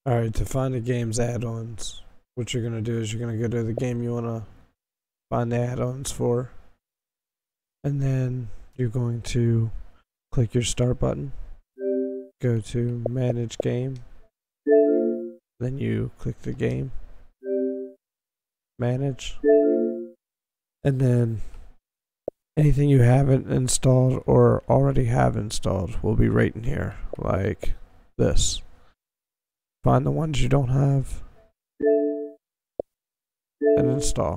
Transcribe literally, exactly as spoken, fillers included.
Alright, to find the game's add-ons, what you're going to do is you're going to go to the game you want to find the add-ons for. And then you're going to click your start button. Go to manage game. Then you click the game. Manage. And then anything you haven't installed or already have installed will be right in here, like this. Find the ones you don't have and install.